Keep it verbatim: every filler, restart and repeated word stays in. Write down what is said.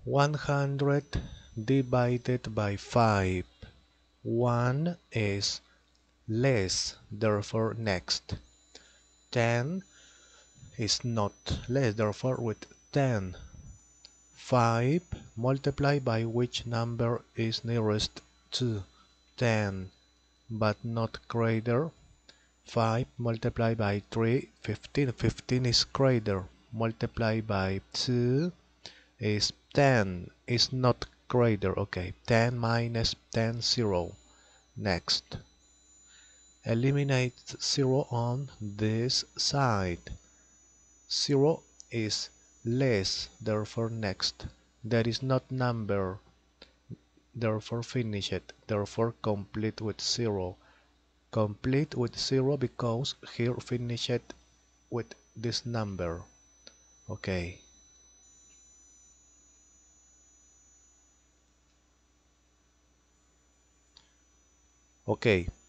one hundred divided by five. one is less, therefore next. ten is not less, therefore with ten. five multiplied by which number is nearest to ten, but not greater. five multiplied by three, fifteen. fifteen is greater. Multiplied by two is ten, is not greater. Okay, ten minus ten, zero. Next. Eliminate zero on this side. zero is less, therefore next. There is not number, therefore finish it. Therefore complete with zero. Complete with zero because here finish it with this number. Okay. Okay.